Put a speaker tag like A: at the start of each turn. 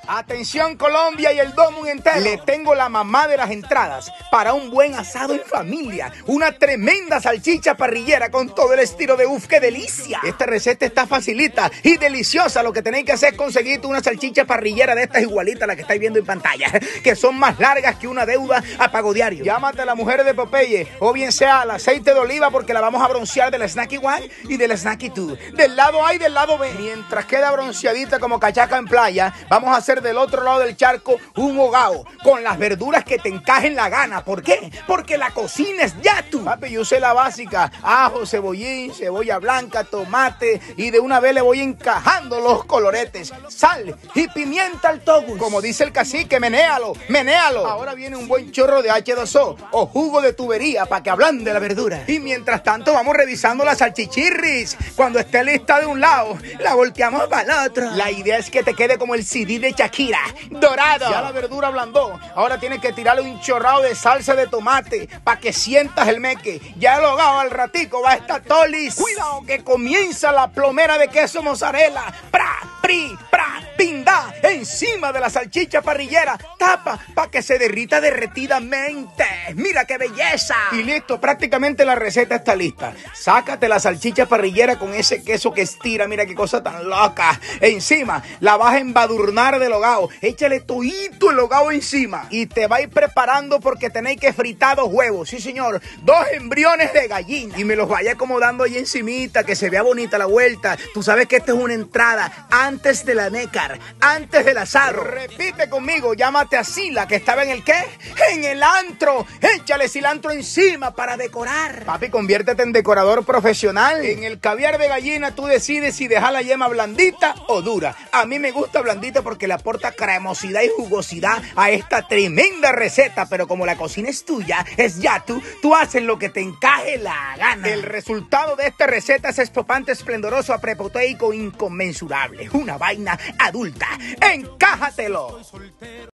A: Atención Colombia y el domo entero. Le tengo la mamá de las entradas para un buen asado en familia. Una tremenda salchicha parrillera con todo el estilo de uf, ¡qué delicia! Esta receta está facilita y deliciosa. Lo que tenéis que hacer es conseguir una salchicha parrillera de estas igualitas a la que estáis viendo en pantalla, que son más largas que una deuda a pago diario. Llámate a la mujer de Popeye, o bien sea al aceite de oliva, porque la vamos a broncear del Snacky 1 y del Snacky 2. Del lado A y del lado B. Mientras queda bronceadita como cachaca en playa, vamos a hacer del otro lado del charco un hogao con las verduras que te encajen la gana. ¿Por qué? Porque la cocina es Yatu. Papi, yo usé la básica: ajo, cebollín, cebolla blanca, tomate, y de una vez le voy encajando los coloretes, sal y pimienta al togus. Como dice el cacique, menéalo, menéalo. Ahora viene un buen chorro de H2O o jugo de tubería para que ablande la verdura. Y mientras tanto vamos revisando la salchichirris. Cuando esté lista de un lado, la volteamos para el otro. La idea es que te quede como el CD de Shakira, dorado. Ya la verdura ablandó. Ahora tienes que tirarle un chorrado de salsa de tomate para que sientas el meque. Ya el hogao al ratico va a estar tolis. Cuidado que comienza la plomera de queso mozzarella. Pra, pri, pra, pinda, encima de la salchicha parrillera. Tapa para que se derrita derretidamente. Mira qué belleza. Y listo, prácticamente la receta está lista. Sácate la salchicha parrillera con ese queso que estira. Mira qué cosa tan loca. Encima la vas a embadurnar del hogao. Échale todito el hogao encima y te va a ir preparando, porque tenéis que fritar 2 huevos. Sí, señor. 2 embriones de gallina. Y me los vaya acomodando ahí encimita, que se vea bonita la vuelta. Tú sabes que esta es una entrada antes de la nécar, antes del asado. Repite conmigo, llámate a Sila, que estaba en el ¿qué? En el antro. Échale cilantro encima para decorar. Papi, conviértete en decorador profesional. En el caviar de gallina tú decides si dejar la yema blandita o dura. A mí me gusta blandita porque le aporta cremosidad y jugosidad a esta tremenda receta. Pero como la cocina es tuya, es Yatu, tú haces lo que te encaje la gana. El resultado de esta receta es espopante, esplendoroso, proteico, inconmensurable. Una vaina adulta. ¡Encájatelo!